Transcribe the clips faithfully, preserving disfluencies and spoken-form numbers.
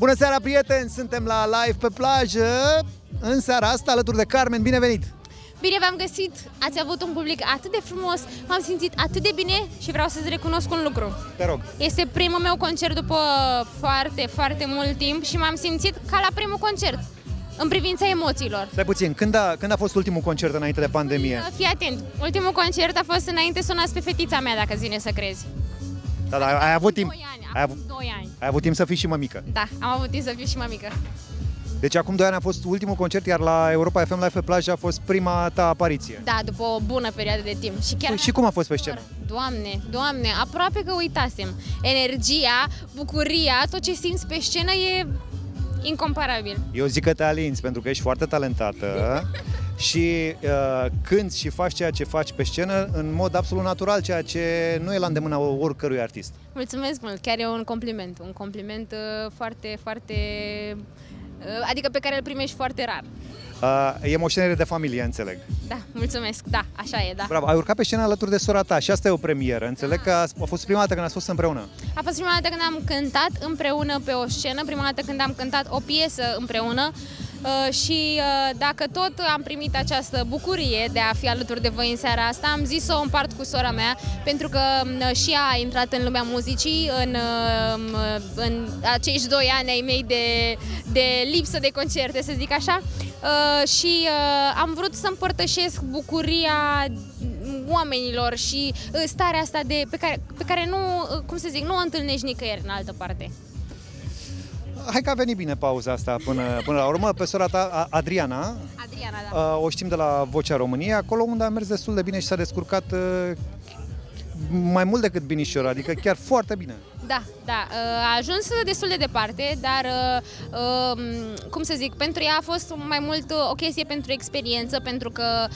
Bună seara, prieteni! Suntem la live pe plajă în seara asta alături de Carmen. Bine venit! Bine v-am găsit! Ați avut un public atât de frumos, m-am simțit atât de bine și vreau să-ți recunosc un lucru. Te rog! Este primul meu concert după foarte, foarte mult timp și m-am simțit ca la primul concert, în privința emoțiilor. Stai puțin, când a, când a fost ultimul concert înainte de pandemie? Fii atent, ultimul concert a fost înainte să o nasc pe fetița mea, dacă ține să crezi. Da, da, ai avut timp. doi ani, ai avut, doi ani. Ai avut timp să fii și mămică. Da, am avut timp să fiu și mămică. Deci acum doi ani a fost ultimul concert, iar la Europa F M Live pe plajă a fost prima ta apariție. Da, după o bună perioadă de timp. Și, chiar Păi, și cum a fost pe scenă? Doamne, Doamne, aproape că uitasem. Energia, bucuria, tot ce simți pe scenă e incomparabil. Eu zic că te alinți pentru că ești foarte talentată și uh, cânti și faci ceea ce faci pe scenă în mod absolut natural, ceea ce nu e la îndemâna oricărui artist. Mulțumesc mult, chiar e un compliment, un compliment uh, foarte, foarte... Uh, adică pe care îl primești foarte rar. Uh, e moștenire de familie, înțeleg. Da, mulțumesc, da, așa e, da. Bravo, ai urcat pe scenă alături de sora ta și asta e o premieră. Înțeleg că a fost prima dată când ați fost împreună. A fost prima dată când am cântat împreună pe o scenă, prima dată când am cântat o piesă împreună uh, și uh, dacă tot am primit această bucurie de a fi alături de voi în seara asta, am zis să o împart cu sora mea, pentru că uh, și ea a intrat în lumea muzicii în, uh, în acești doi ani ai mei de, de lipsă de concerte, să zic așa. Uh, și uh, am vrut să împărtășesc bucuria oamenilor și uh, starea asta de, pe, care, pe care nu, uh, cum să zic, nu o întâlnești nicăieri în altă parte. Hai că a venit bine pauza asta până, până la urmă. Pe sora ta, Adriana, Adriana, da. uh, o știm de la Vocea României, acolo unde a mers destul de bine și s-a descurcat uh, mai mult decât binișor, adică chiar foarte bine. Da, da, a ajuns destul de departe, dar, cum să zic, pentru ea a fost mai mult o chestie pentru experiență, pentru că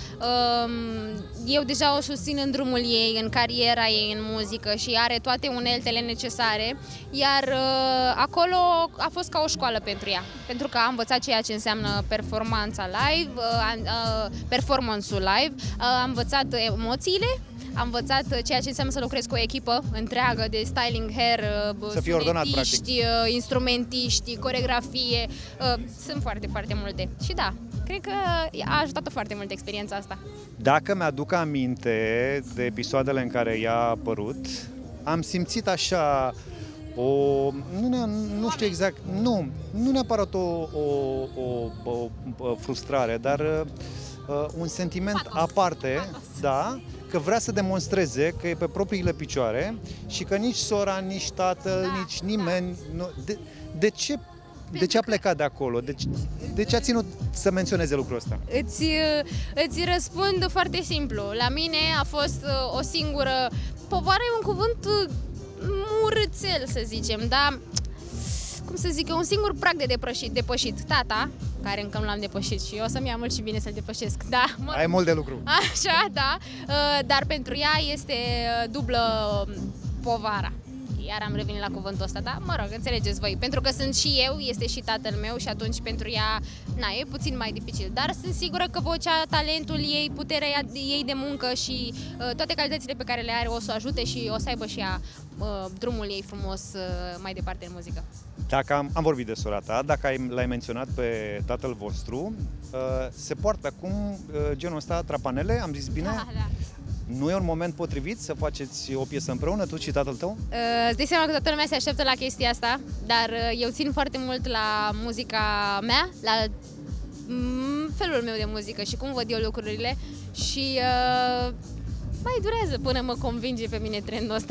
eu deja o susțin în drumul ei, în cariera ei în muzică și are toate uneltele necesare, iar acolo a fost ca o școală pentru ea, pentru că a învățat ceea ce înseamnă performanța live, performance-ul live, a învățat emoțiile, am învățat ceea ce înseamnă să lucrezi cu o echipă întreagă de styling, hair, să fie ordonat, practic, instrumentiști, coreografie. Sunt foarte, foarte multe. Și da, cred că a ajutat-o foarte mult experiența asta. Dacă mi-aduc aminte de episoadele în care ea a apărut, am simțit așa o... Nu, ne, nu știu exact... Nu, nu neapărat o, o, o, o, o frustrare, dar uh, un sentiment Patos. aparte, Patos. da, că vrea să demonstreze că e pe propriile picioare și că nici sora, nici tatăl, da, nici nimeni... Da. Nu, de, de ce, de ce a plecat de acolo? De, de ce a ținut să menționeze lucrul ăsta? Îți, îți răspund foarte simplu. La mine a fost o singură... Povară e un cuvânt murâțel, să zicem, dar... Cum să zic, un singur prag de depășit, depășit. Tata, care încă nu l-am depășit și o să-mi ia mult și bine să-l depășesc. Da, mă... Ai mult de lucru. Așa, da. Dar pentru ea este dublă povara. Iar am revenit la cuvântul ăsta, dar mă rog, înțelegeți voi. Pentru că sunt și eu, este și tatăl meu și atunci pentru ea, na, e puțin mai dificil. Dar sunt sigură că vocea, talentul ei, puterea ei de muncă și uh, toate calitățile pe care le are o să o ajute și o să aibă și ea uh, drumul ei frumos uh, mai departe în muzică. Dacă am, am vorbit de sora ta, dacă l-ai menționat pe tatăl vostru, uh, se poartă acum uh, genul ăsta trapanele, am zis bine? Da, da. Nu e un moment potrivit să faceți o piesă împreună, tu și tatăl tău? Uh, îți dai seama că toată lumea se așteaptă la chestia asta, dar uh, eu țin foarte mult la muzica mea, la mm, felul meu de muzică și cum văd eu lucrurile și uh, mai durează până mă convinge pe mine trendul ăsta.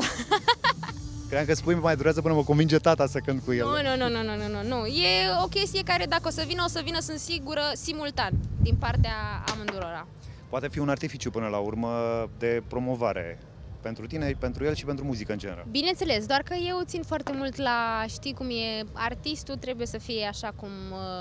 Cream că spui mai durează până mă convinge tata să cânt cu el. Nu, nu, nu, nu, nu, nu, nu. E o chestie care dacă o să vină, o să vină, sunt sigură, simultan, din partea amândurora. Poate fi un artificiu până la urmă de promovare pentru tine, pentru el și pentru muzică în general. Bineînțeles, doar că eu țin foarte mult la, știi cum e, artistul trebuie să fie așa cum,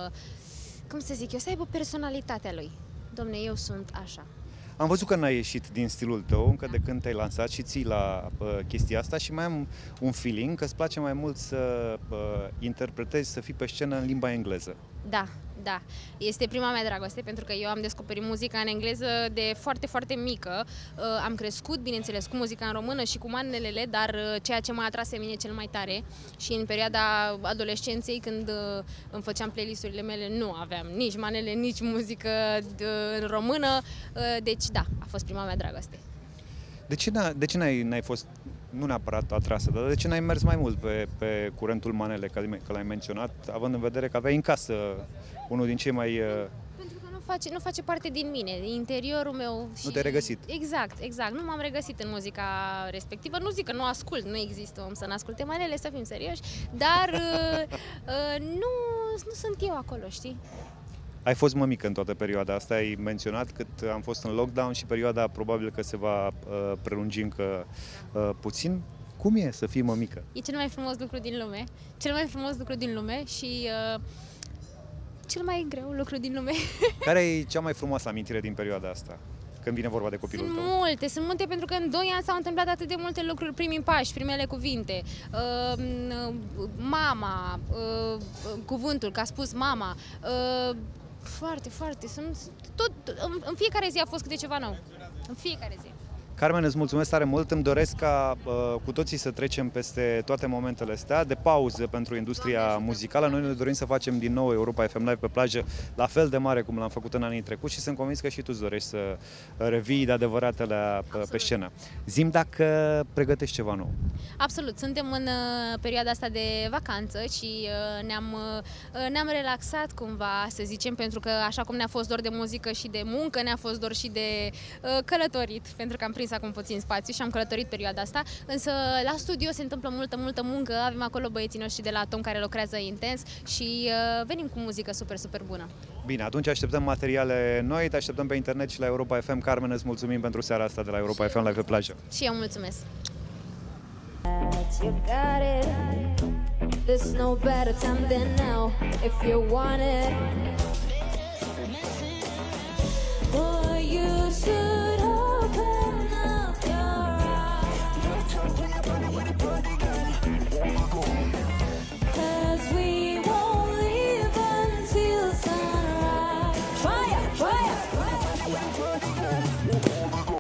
cum să zic eu, să aibă personalitatea lui. Dom'le, eu sunt așa. Am văzut că n-ai ieșit din stilul tău încă de când te-ai lansat și ții la uh, chestia asta și mai am un feeling că îți place mai mult să uh, interpretezi, să fii pe scenă în limba engleză. Da, Da, este prima mea dragoste, pentru că eu am descoperit muzica în engleză de foarte, foarte mică. Am crescut, bineînțeles, cu muzica în română și cu manelele, dar ceea ce m-a atras pe mine cel mai tare și în perioada adolescenței, când îmi făceam playlisturile mele, nu aveam nici manele, nici muzică în română, deci da, a fost prima mea dragoste. De ce, de ce n-ai, n-ai fost, nu neapărat atrasă, dar de ce n-ai mers mai mult pe, pe curentul manele, că, că l-ai menționat, având în vedere că aveai în casă unul din cei mai... Pentru că nu face, nu face parte din mine, din interiorul meu. Și... Nu te-ai regăsit. Exact, exact. Nu m-am regăsit în muzica respectivă. Nu zic că nu ascult, nu există om să n-asculte manele, să fim serioși, dar uh, uh, nu, nu sunt eu acolo, știi? Ai fost mămică în toată perioada asta, ai menționat cât am fost în lockdown și perioada probabil că se va uh, prelungi încă uh, puțin. Cum e să fii mămică? E cel mai frumos lucru din lume, cel mai frumos lucru din lume și uh, cel mai greu lucru din lume. Care e cea mai frumoasă amintire din perioada asta, când vine vorba de copilul sunt tău? Sunt multe, sunt multe pentru că în doi ani s-au întâmplat atât de multe lucruri, primii pași, primele cuvinte, uh, mama, uh, cuvântul, că a spus mama, uh, foarte, foarte, sunt tot, în, în fiecare zi a fost câte ceva nou, în fiecare zi. Carmen, îți mulțumesc tare mult, îmi doresc ca uh, cu toții să trecem peste toate momentele astea de pauză pentru industria muzicală. Noi ne dorim să facem din nou Europa F M Live pe plajă la fel de mare cum l-am făcut în anii trecuți și sunt convins că și tu îți dorești să revii de adevăratele pe scenă. Zi-mi dacă pregătești ceva nou. Absolut, suntem în uh, perioada asta de vacanță și uh, ne-am uh, ne-am relaxat cumva, să zicem, pentru că așa cum ne-a fost dor de muzică și de muncă, ne-a fost dor și de uh, călătorit, pentru că am prins acum puțin spațiu și am călătorit perioada asta, însă la studio se întâmplă multă, multă muncă, avem acolo băieții noștri de la Atom care lucrează intens și uh, venim cu muzică super, super bună. Bine, atunci așteptăm materiale noi, te așteptăm pe internet și la Europa F M. Carmen, îți mulțumim pentru seara asta de la Europa F M Live pe plajă. Și eu mulțumesc! You got it. There's no better time than now if you want it.